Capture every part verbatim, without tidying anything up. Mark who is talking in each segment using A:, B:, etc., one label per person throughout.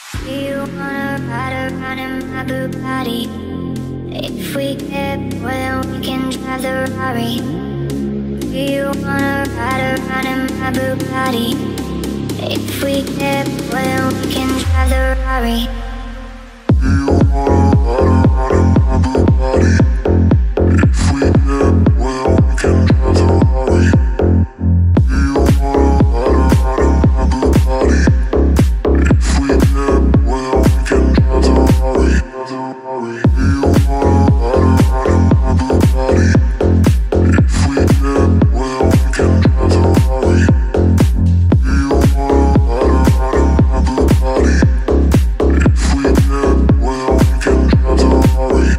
A: Do you wanna ride around in my Bugatti? If we get bored, then we can drive the Rari. Do you wanna ride around in my Bugatti? If we get bored, then we can drive the Rari. Do you wanna ride around in my Bugatti? If we get bored, then we can drive the Rari. Do you wanna ride around in my Bugatti? If we get bored, then we can drive the Rari. Do you wanna ride around in my Bugatti? If we get bored, then we can drive the Rari. Do you wanna ride around in my Bugatti? If we get bored, then we can drive the Rari.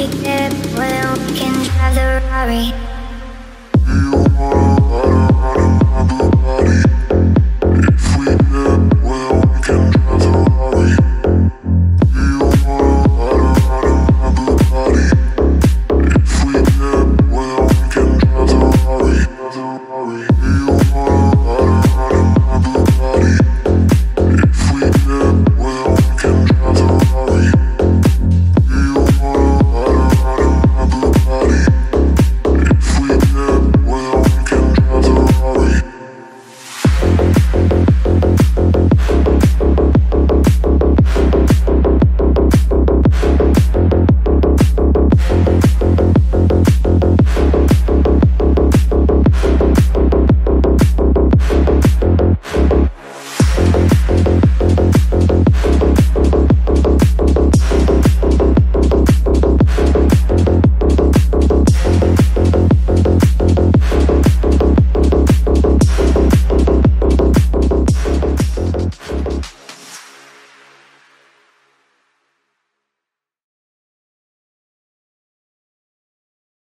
A: Do you wanna ride around in